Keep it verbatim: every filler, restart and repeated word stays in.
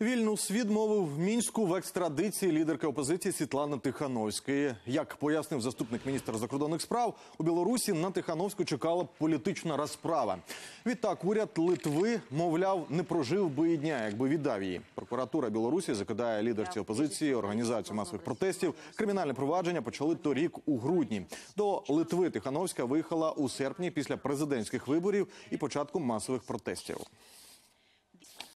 Вільнюс відмовив в Мінську в екстрадиції лідерки опозиції Світлани Тихановської. Як пояснив заступник міністра закордонних справ, у Білорусі на Тихановську чекала політична розправа. Відтак, уряд Литви, мовляв, не прожив би і дня, якби віддав її. Прокуратура Білорусі закидає лідерці опозиції, організацію масових протестів. Кримінальне провадження почали торік у грудні. До Литви Тихановська виїхала у серпні після президентських виборів і початку масових протестів.